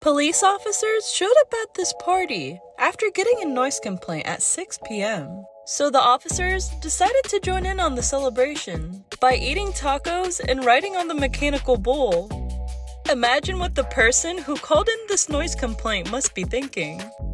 Police officers showed up at this party after getting a noise complaint at 6 p.m. So the officers decided to join in on the celebration by eating tacos and riding on the mechanical bull. Imagine what the person who called in this noise complaint must be thinking.